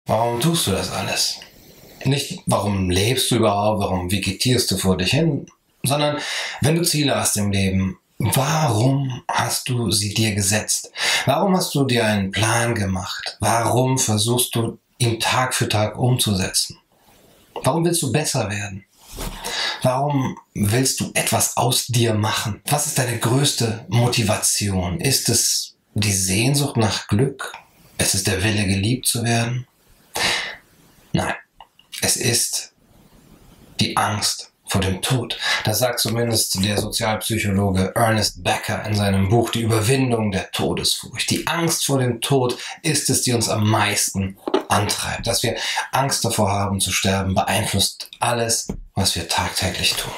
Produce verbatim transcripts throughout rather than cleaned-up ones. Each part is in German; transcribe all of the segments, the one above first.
Warum tust du das alles? Nicht, warum lebst du überhaupt, warum vegetierst du vor dich hin, sondern wenn du Ziele hast im Leben, warum hast du sie dir gesetzt? Warum hast du dir einen Plan gemacht? Warum versuchst du, ihn Tag für Tag umzusetzen? Warum willst du besser werden? Warum willst du etwas aus dir machen? Was ist deine größte Motivation? Ist es die Sehnsucht nach Glück? Ist es der Wille, geliebt zu werden? Nein, es ist die Angst vor dem Tod. Das sagt zumindest der Sozialpsychologe Ernest Becker in seinem Buch Die Überwindung der Todesfurcht. Die Angst vor dem Tod ist es, die uns am meisten antreibt. Dass wir Angst davor haben zu sterben, beeinflusst alles, was wir tagtäglich tun.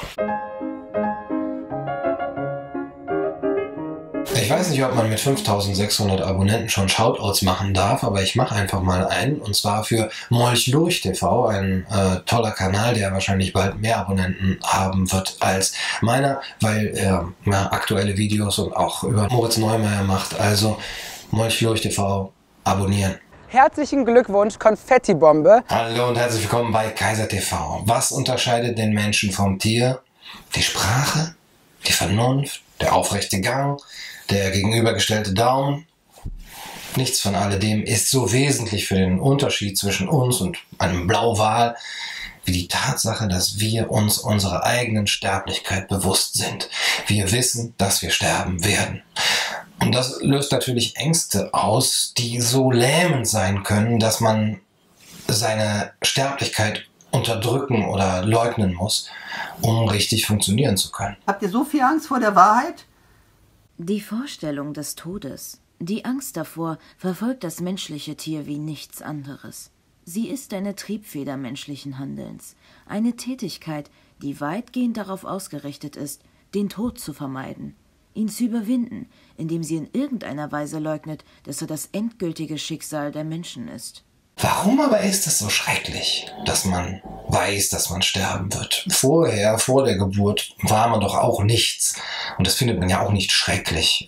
Ich weiß nicht, ob man mit fünftausendsechshundert Abonnenten schon Shoutouts machen darf, aber ich mache einfach mal einen, und zwar für Molch Lurch T V, ein äh, toller Kanal, der wahrscheinlich bald mehr Abonnenten haben wird als meiner, weil er ja, aktuelle Videos und auch über Moritz Neumeier macht. Also Molch Lurch T V abonnieren. Herzlichen Glückwunsch, Konfettibombe. Hallo und herzlich willkommen bei Kaiser T V. Was unterscheidet den Menschen vom Tier? Die Sprache, die Vernunft, der aufrechte Gang, der gegenübergestellte Daumen. Nichts von alledem ist so wesentlich für den Unterschied zwischen uns und einem Blauwal wie die Tatsache, dass wir uns unserer eigenen Sterblichkeit bewusst sind. Wir wissen, dass wir sterben werden. Und das löst natürlich Ängste aus, die so lähmend sein können, dass man seine Sterblichkeit unterdrücken oder leugnen muss, um richtig funktionieren zu können. Habt ihr so viel Angst vor der Wahrheit? Die Vorstellung des Todes, die Angst davor, verfolgt das menschliche Tier wie nichts anderes. Sie ist eine Triebfeder menschlichen Handelns, eine Tätigkeit, die weitgehend darauf ausgerichtet ist, den Tod zu vermeiden, ihn zu überwinden, indem sie in irgendeiner Weise leugnet, dass er das endgültige Schicksal der Menschen ist. Warum aber ist es so schrecklich, dass man weiß, dass man sterben wird? Vorher, vor der Geburt, war man doch auch nichts. Und das findet man ja auch nicht schrecklich.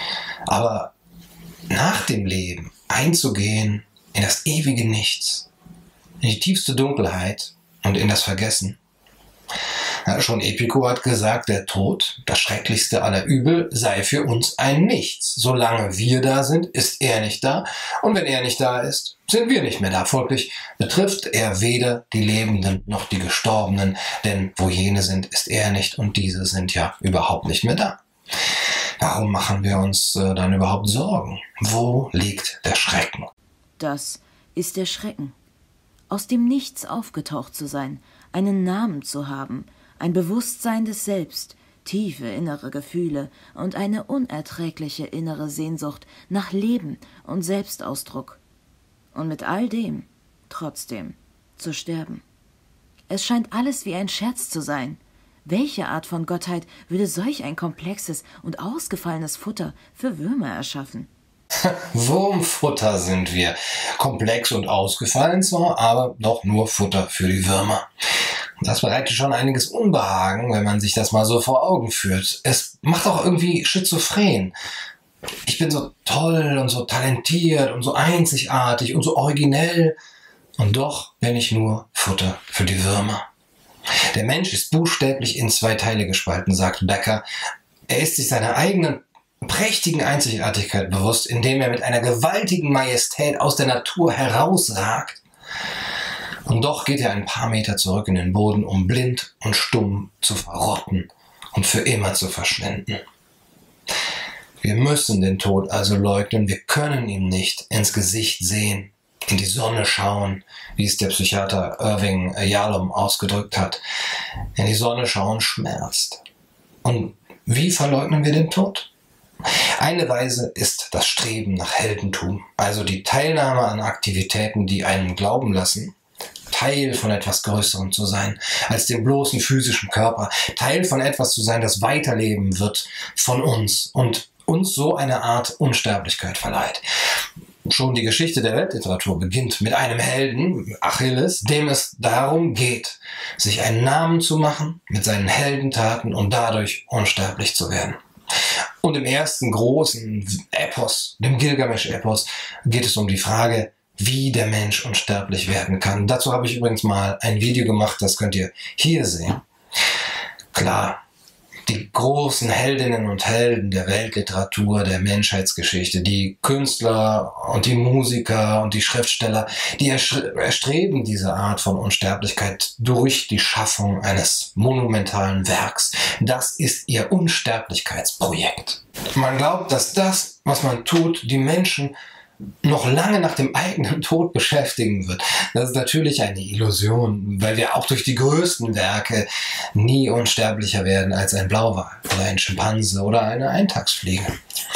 Aber nach dem Leben einzugehen in das ewige Nichts, in die tiefste Dunkelheit und in das Vergessen. Ja, schon Epicur hat gesagt, der Tod, das schrecklichste aller Übel, sei für uns ein Nichts. Solange wir da sind, ist er nicht da. Und wenn er nicht da ist, sind wir nicht mehr da. Folglich betrifft er weder die Lebenden noch die Gestorbenen, denn wo jene sind, ist er nicht, und diese sind ja überhaupt nicht mehr da. Warum machen wir uns äh, dann überhaupt Sorgen? Wo liegt der Schrecken? Das ist der Schrecken. Aus dem Nichts aufgetaucht zu sein, einen Namen zu haben, ein Bewusstsein des Selbst, tiefe innere Gefühle und eine unerträgliche innere Sehnsucht nach Leben und Selbstausdruck. Und mit all dem, trotzdem, zu sterben. Es scheint alles wie ein Scherz zu sein. Welche Art von Gottheit würde solch ein komplexes und ausgefallenes Futter für Würmer erschaffen? Wurmfutter sind wir. Komplex und ausgefallen zwar, aber doch nur Futter für die Würmer. Das bereitet schon einiges Unbehagen, wenn man sich das mal so vor Augen führt. Es macht auch irgendwie schizophren. Ich bin so toll und so talentiert und so einzigartig und so originell, und doch bin ich nur Futter für die Würmer. Der Mensch ist buchstäblich in zwei Teile gespalten, sagt Becker. Er ist sich seiner eigenen prächtigen Einzigartigkeit bewusst, indem er mit einer gewaltigen Majestät aus der Natur herausragt. Und doch geht er ein paar Meter zurück in den Boden, um blind und stumm zu verrotten und für immer zu verschwinden. Wir müssen den Tod also leugnen, wir können ihm nicht ins Gesicht sehen, in die Sonne schauen, wie es der Psychiater Irving Yalom ausgedrückt hat. In die Sonne schauen schmerzt. Und wie verleugnen wir den Tod? Eine Weise ist das Streben nach Heldentum, also die Teilnahme an Aktivitäten, die einen glauben lassen, Teil von etwas Größerem zu sein, als dem bloßen physischen Körper, Teil von etwas zu sein, das weiterleben wird von uns und uns so eine Art Unsterblichkeit verleiht. Schon die Geschichte der Weltliteratur beginnt mit einem Helden, Achilles, dem es darum geht, sich einen Namen zu machen mit seinen Heldentaten und dadurch unsterblich zu werden. Und im ersten großen Epos, dem Gilgamesch-Epos, geht es um die Frage, wie der Mensch unsterblich werden kann. Dazu habe ich übrigens mal ein Video gemacht, das könnt ihr hier sehen. Klar, die großen Heldinnen und Helden der Weltliteratur, der Menschheitsgeschichte, die Künstler und die Musiker und die Schriftsteller, die erstreben diese Art von Unsterblichkeit durch die Schaffung eines monumentalen Werks. Das ist ihr Unsterblichkeitsprojekt. Man glaubt, dass das, was man tut, die Menschen noch lange nach dem eigenen Tod beschäftigen wird. Das ist natürlich eine Illusion, weil wir auch durch die größten Werke nie unsterblicher werden als ein Blauwal oder ein Schimpanse oder eine Eintagsfliege.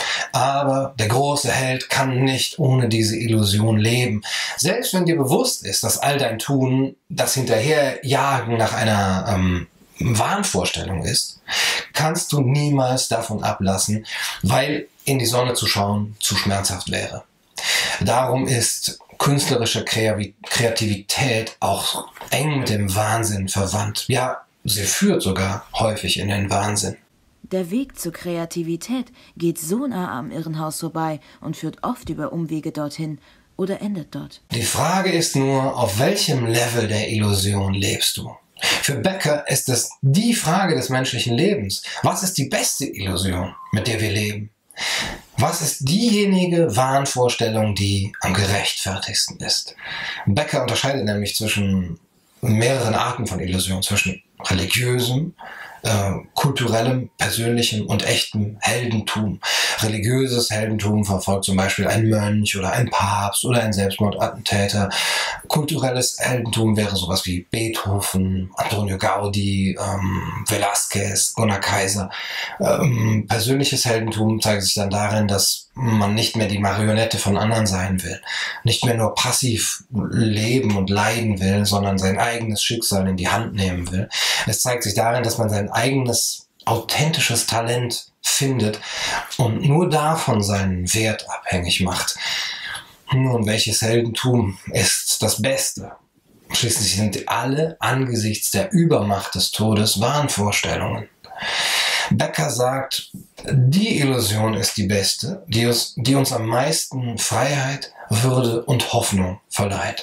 Aber der große Held kann nicht ohne diese Illusion leben. Selbst wenn dir bewusst ist, dass all dein Tun, das Hinterherjagen nach einer ähm, Wahnvorstellung ist, kannst du niemals davon ablassen, weil in die Sonne zu schauen zu schmerzhaft wäre. Darum ist künstlerische Kreativität auch eng mit dem Wahnsinn verwandt. Ja, sie führt sogar häufig in den Wahnsinn. Der Weg zur Kreativität geht so nah am Irrenhaus vorbei und führt oft über Umwege dorthin oder endet dort. Die Frage ist nur, auf welchem Level der Illusion lebst du? Für Becker ist es die Frage des menschlichen Lebens. Was ist die beste Illusion, mit der wir leben? Was ist diejenige Wahnvorstellung, die am gerechtfertigsten ist? Becker unterscheidet nämlich zwischen mehreren Arten von Illusionen, zwischen religiösem, äh, kulturellem, persönlichem und echtem Heldentum. Religiöses Heldentum verfolgt zum Beispiel ein Mönch oder ein Papst oder ein Selbstmordattentäter. Kulturelles Heldentum wäre sowas wie Beethoven, Antonio Gaudi, ähm, Velázquez, Gunnar Kaiser. Ähm, persönliches Heldentum zeigt sich dann darin, dass man nicht mehr die Marionette von anderen sein will, nicht mehr nur passiv leben und leiden will, sondern sein eigenes Schicksal in die Hand nehmen will. Es zeigt sich darin, dass man sein eigenes authentisches Talent findet und nur davon seinen Wert abhängig macht. Nun, welches Heldentum ist das Beste? Schließlich sind alle angesichts der Übermacht des Todes Wahnvorstellungen. Becker sagt, die Illusion ist die beste, die uns, die uns am meisten Freiheit, Würde und Hoffnung verleiht.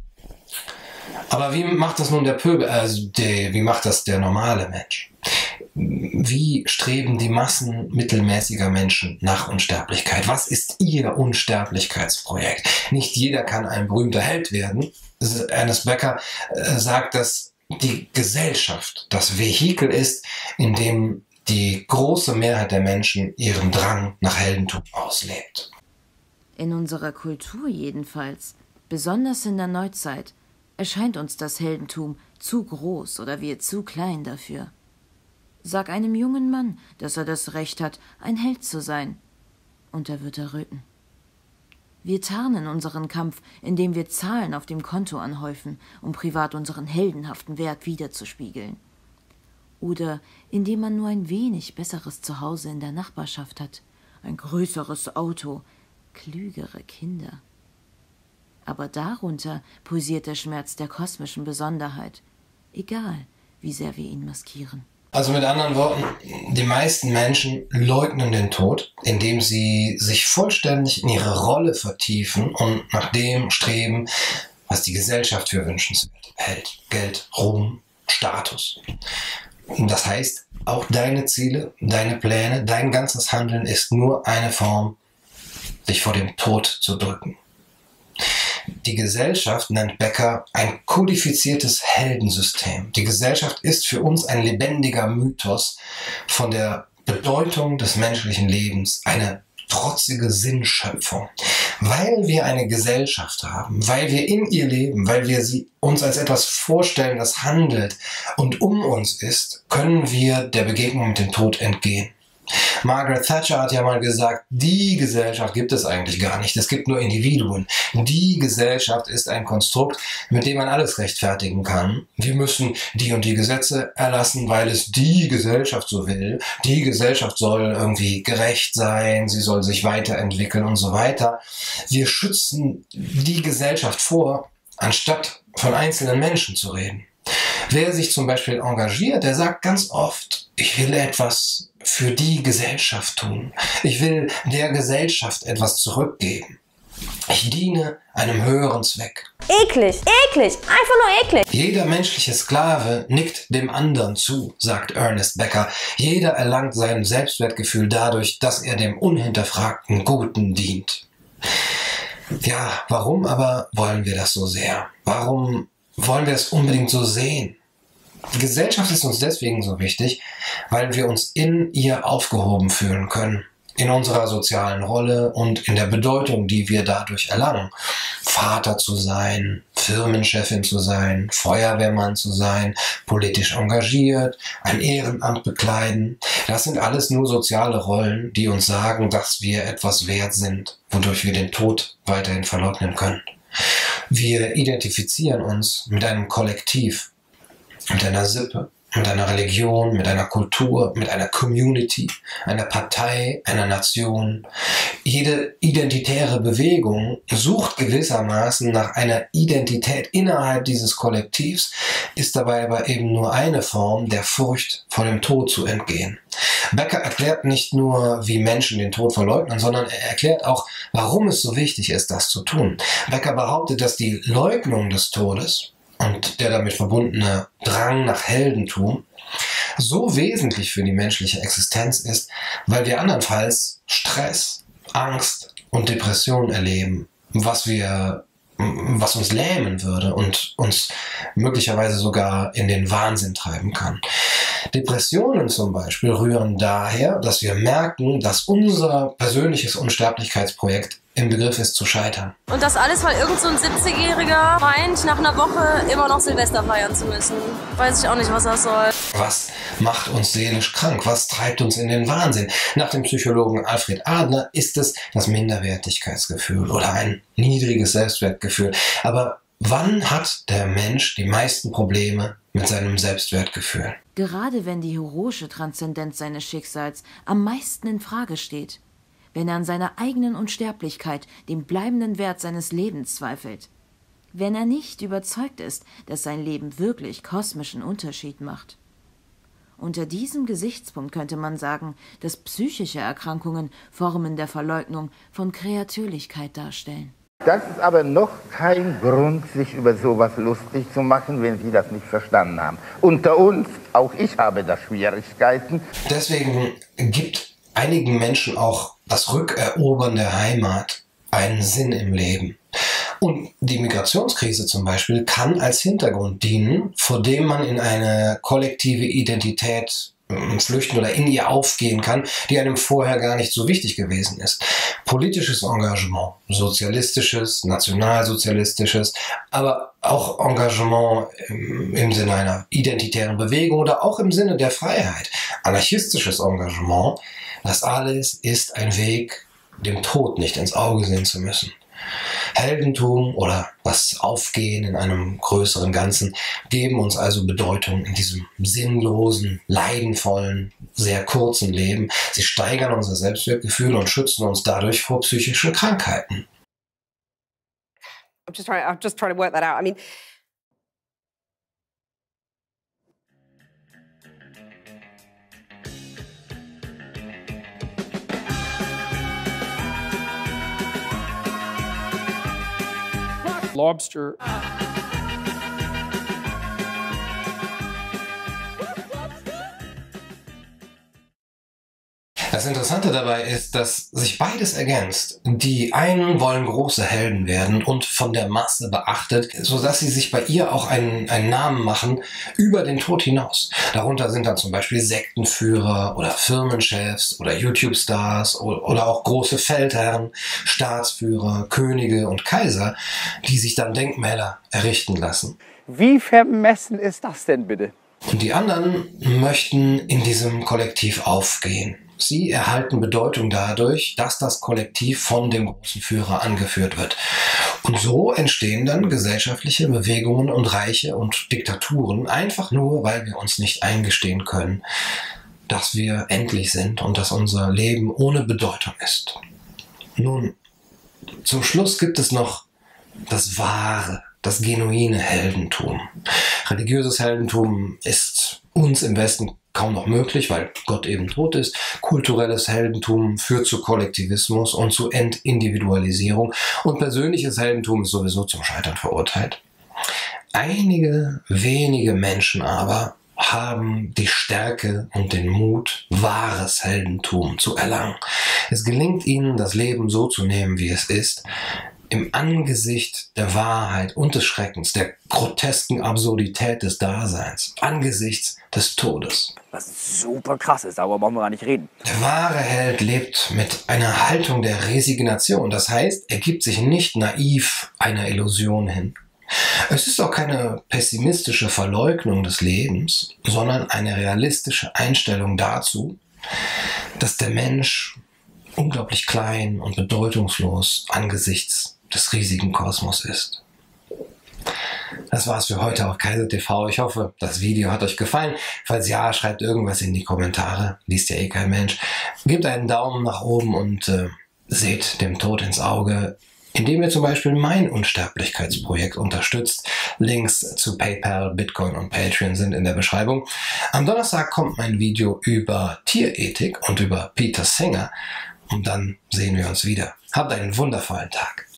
Aber wie macht das nun der Pöbel, also der, wie macht das der normale Mensch? Wie streben die Massen mittelmäßiger Menschen nach Unsterblichkeit? Was ist ihr Unsterblichkeitsprojekt? Nicht jeder kann ein berühmter Held werden. Ernest Becker äh, sagt, dass die Gesellschaft das Vehikel ist, in dem die große Mehrheit der Menschen ihren Drang nach Heldentum auslebt. In unserer Kultur jedenfalls, besonders in der Neuzeit, erscheint uns das Heldentum zu groß oder wir zu klein dafür. Sag einem jungen Mann, dass er das Recht hat, ein Held zu sein, und er wird erröten. Wir tarnen unseren Kampf, indem wir Zahlen auf dem Konto anhäufen, um privat unseren heldenhaften Wert wiederzuspiegeln. Oder indem man nur ein wenig besseres Zuhause in der Nachbarschaft hat, ein größeres Auto, klügere Kinder. Aber darunter pulsiert der Schmerz der kosmischen Besonderheit, egal wie sehr wir ihn maskieren. Also mit anderen Worten, die meisten Menschen leugnen den Tod, indem sie sich vollständig in ihre Rolle vertiefen und nach dem streben, was die Gesellschaft für wünschenswert hält. Geld, Ruhm, Status. Das heißt, auch deine Ziele, deine Pläne, dein ganzes Handeln ist nur eine Form, sich vor dem Tod zu drücken. Die Gesellschaft nennt Becker ein kodifiziertes Heldensystem. Die Gesellschaft ist für uns ein lebendiger Mythos von der Bedeutung des menschlichen Lebens, eine trotzige Sinnschöpfung. Weil wir eine Gesellschaft haben, weil wir in ihr leben, weil wir sie uns als etwas vorstellen, das handelt und um uns ist, können wir der Begegnung mit dem Tod entgehen. Margaret Thatcher hat ja mal gesagt, die Gesellschaft gibt es eigentlich gar nicht, es gibt nur Individuen. Die Gesellschaft ist ein Konstrukt, mit dem man alles rechtfertigen kann. Wir müssen die und die Gesetze erlassen, weil es die Gesellschaft so will. Die Gesellschaft soll irgendwie gerecht sein, sie soll sich weiterentwickeln und so weiter. Wir schützen die Gesellschaft vor, anstatt von einzelnen Menschen zu reden. Wer sich zum Beispiel engagiert, der sagt ganz oft, ich will etwas für die Gesellschaft tun. Ich will der Gesellschaft etwas zurückgeben. Ich diene einem höheren Zweck. Eklig, eklig, einfach nur eklig. Jeder menschliche Sklave nickt dem anderen zu, sagt Ernest Becker. Jeder erlangt sein Selbstwertgefühl dadurch, dass er dem unhinterfragten Guten dient. Ja, warum aber wollen wir das so sehr? Warum wollen wir es unbedingt so sehen? Die Gesellschaft ist uns deswegen so wichtig, weil wir uns in ihr aufgehoben fühlen können. In unserer sozialen Rolle und in der Bedeutung, die wir dadurch erlangen. Vater zu sein, Firmenchefin zu sein, Feuerwehrmann zu sein, politisch engagiert, ein Ehrenamt bekleiden. Das sind alles nur soziale Rollen, die uns sagen, dass wir etwas wert sind, wodurch wir den Tod weiterhin verleugnen können. Wir identifizieren uns mit einem Kollektiv, mit einer Sippe, mit einer Religion, mit einer Kultur, mit einer Community, einer Partei, einer Nation. Jede identitäre Bewegung sucht gewissermaßen nach einer Identität innerhalb dieses Kollektivs, ist dabei aber eben nur eine Form der Furcht vor dem Tod zu entgehen. Becker erklärt nicht nur, wie Menschen den Tod verleugnen, sondern er erklärt auch, warum es so wichtig ist, das zu tun. Becker behauptet, dass die Leugnung des Todes und der damit verbundene Drang nach Heldentum so wesentlich für die menschliche Existenz ist, weil wir andernfalls Stress, Angst und Depression erleben, was wir, was uns lähmen würde und uns möglicherweise sogar in den Wahnsinn treiben kann. Depressionen zum Beispiel rühren daher, dass wir merken, dass unser persönliches Unsterblichkeitsprojekt im Begriff ist zu scheitern. Und das alles, weil irgend so ein siebzigjähriger meint, nach einer Woche immer noch Silvester feiern zu müssen. Weiß ich auch nicht, was das soll. Was macht uns seelisch krank? Was treibt uns in den Wahnsinn? Nach dem Psychologen Alfred Adler ist es das Minderwertigkeitsgefühl oder ein niedriges Selbstwertgefühl. Aber wann hat der Mensch die meisten Probleme mit seinem Selbstwertgefühl? Gerade wenn die heroische Transzendenz seines Schicksals am meisten in Frage steht. Wenn er an seiner eigenen Unsterblichkeit, dem bleibenden Wert seines Lebens zweifelt. Wenn er nicht überzeugt ist, dass sein Leben wirklich kosmischen Unterschied macht. Unter diesem Gesichtspunkt könnte man sagen, dass psychische Erkrankungen Formen der Verleugnung von Kreatürlichkeit darstellen. Das ist aber noch kein Grund, sich über sowas lustig zu machen, wenn Sie das nicht verstanden haben. Unter uns, auch ich habe da Schwierigkeiten. Deswegen gibt einigen Menschen auch das Rückerobern der Heimat einen Sinn im Leben. Und die Migrationskrise zum Beispiel kann als Hintergrund dienen, vor dem man in eine kollektive Identität flüchten oder in ihr aufgehen kann, die einem vorher gar nicht so wichtig gewesen ist. Politisches Engagement, sozialistisches, nationalsozialistisches, aber auch Engagement im, im Sinne einer identitären Bewegung oder auch im Sinne der Freiheit. Anarchistisches Engagement, das alles ist ein Weg, dem Tod nicht ins Auge sehen zu müssen. Heldentum oder das Aufgehen in einem größeren Ganzen geben uns also Bedeutung in diesem sinnlosen, leidenvollen, sehr kurzen Leben. Sie steigern unser Selbstwertgefühl und schützen uns dadurch vor psychischen Krankheiten. I'm just trying, I'm just trying to work that out. I mean, Lobster. Das Interessante dabei ist, dass sich beides ergänzt. Die einen wollen große Helden werden und von der Masse beachtet, sodass sie sich bei ihr auch einen, einen Namen machen über den Tod hinaus. Darunter sind dann zum Beispiel Sektenführer oder Firmenchefs oder YouTube-Stars oder auch große Feldherren, Staatsführer, Könige und Kaiser, die sich dann Denkmäler errichten lassen. Wie vermessen ist das denn bitte? Und die anderen möchten in diesem Kollektiv aufgehen. Sie erhalten Bedeutung dadurch, dass das Kollektiv von dem großen Führer angeführt wird. Und so entstehen dann gesellschaftliche Bewegungen und Reiche und Diktaturen, einfach nur, weil wir uns nicht eingestehen können, dass wir endlich sind und dass unser Leben ohne Bedeutung ist. Nun, zum Schluss gibt es noch das wahre, das genuine Heldentum. Religiöses Heldentum ist uns im Westen kaum noch möglich, weil Gott eben tot ist. Kulturelles Heldentum führt zu Kollektivismus und zu Entindividualisierung. Und persönliches Heldentum ist sowieso zum Scheitern verurteilt. Einige wenige Menschen aber haben die Stärke und den Mut, wahres Heldentum zu erlangen. Es gelingt ihnen, das Leben so zu nehmen, wie es ist, im Angesicht der Wahrheit und des Schreckens, der grotesken Absurdität des Daseins, angesichts des Todes. Was super krass ist, darüber brauchen wir gar nicht reden. Der wahre Held lebt mit einer Haltung der Resignation. Das heißt, er gibt sich nicht naiv einer Illusion hin. Es ist auch keine pessimistische Verleugnung des Lebens, sondern eine realistische Einstellung dazu, dass der Mensch unglaublich klein und bedeutungslos angesichts des riesigen Kosmos ist. Das war's für heute auf Kaiser T V. Ich hoffe, das Video hat euch gefallen. Falls ja, schreibt irgendwas in die Kommentare. Liest ja eh kein Mensch. Gebt einen Daumen nach oben und äh, seht dem Tod ins Auge, indem ihr zum Beispiel mein Unsterblichkeitsprojekt unterstützt. Links zu PayPal, Bitcoin und Patreon sind in der Beschreibung. Am Donnerstag kommt mein Video über Tierethik und über Peter Singer. Und dann sehen wir uns wieder. Habt einen wundervollen Tag.